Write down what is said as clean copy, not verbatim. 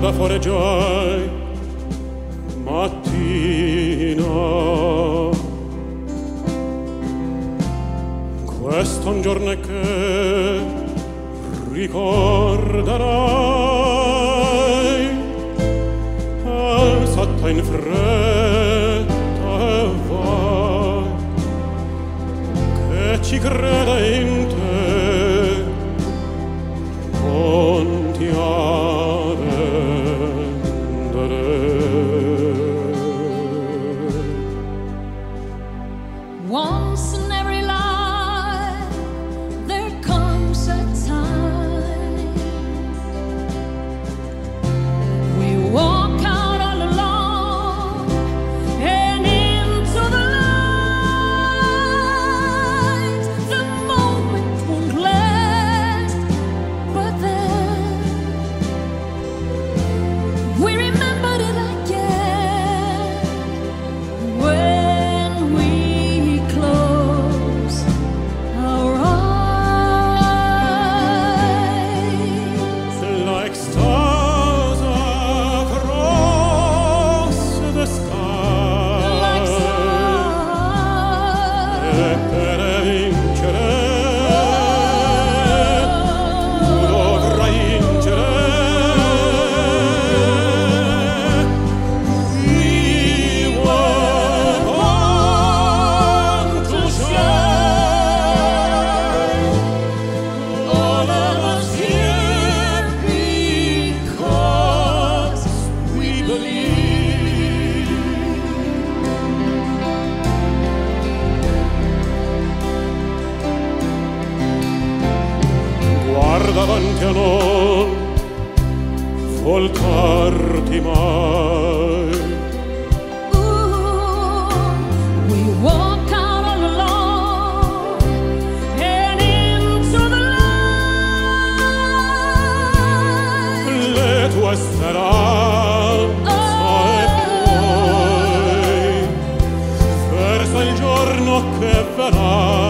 fuori già mattina, questo un giorno che ricorderai, alzata in fretta e vai, che ci crede in te, non ti Once in every life there comes a time we walk out all alone and into the light. The moment won't last, but then we remembered it again when we close our eyes. like stars across the sky, Like e per vincere tu dovrai vincere. We were born to shine, all of us here because we believe. Guarda avanti a non voltarti mai. We walk out all alone and into the light. Le tue speranze e poi verso il giorno che verrà.